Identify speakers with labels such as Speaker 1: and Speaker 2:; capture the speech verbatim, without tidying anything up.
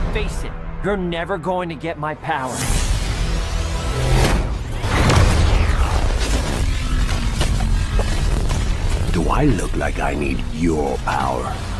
Speaker 1: Face it, you're never going to get my power.
Speaker 2: Do I look like I need your power?